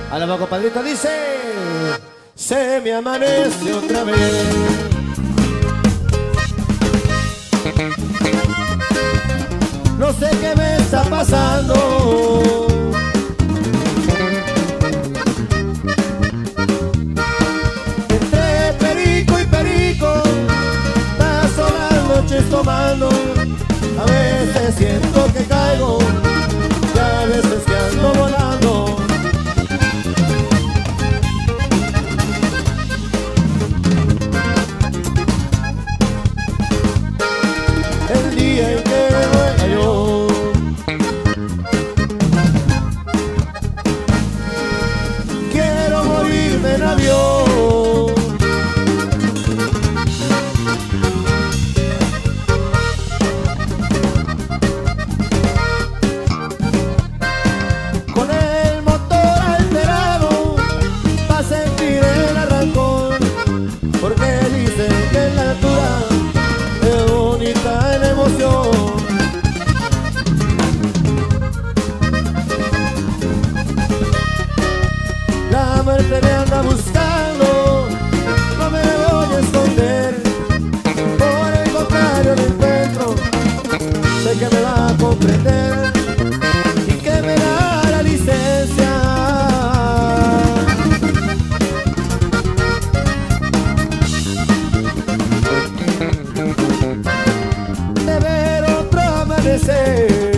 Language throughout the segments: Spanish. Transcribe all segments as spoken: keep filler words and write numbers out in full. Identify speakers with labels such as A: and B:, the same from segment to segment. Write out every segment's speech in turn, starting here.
A: Alaba, compadrito, dice: se me amanece otra vez. No sé qué me está pasando. Entre perico y perico, paso las noches tomando. A veces siento que caigo y a veces que ando volando. El día en que muera yo, quiero morirme en avión. Con el motor alterado pa' sentir el arrancón, porque dicen que en la altura es bonita la emoción. La muerte me anda buscando, no me voy a esconder. Por el contrario lo encuentro, sé que me va a comprender y que me da la licencia de ver otro amanecer.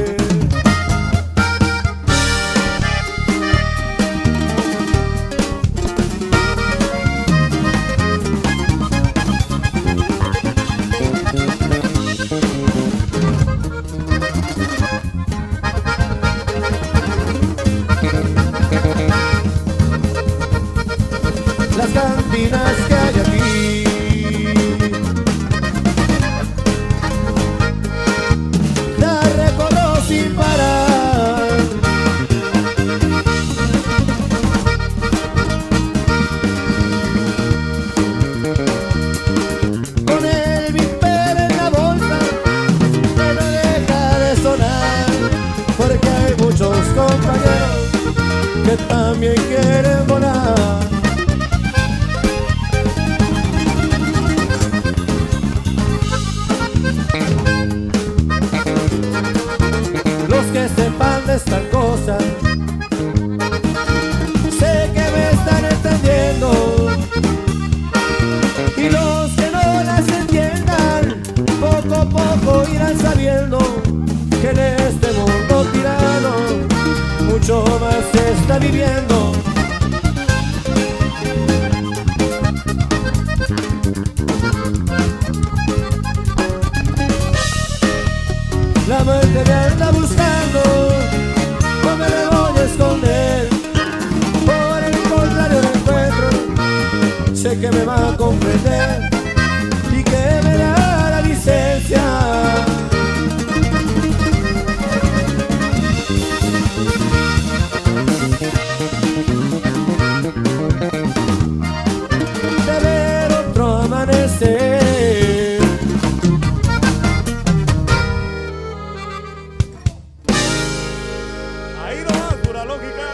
A: Las cantinas que hay aquí, las recorro sin parar. Con el viper en la bolsa que no deja de sonar, porque hay muchos compañeros que también quieren volar. Los que sepan de estas cosas, sé que me están entendiendo, y los que no las entiendan, poco a poco irán sabiendo que en este mundo tirano mucho más se está viviendo. La muerte me anda buscando, no me la voy a esconder. Por el contrario lo encuentro, sé que me va a comprender y que me da la licencia de ver otro amanecer.
B: Ahí nomás, pura lógica.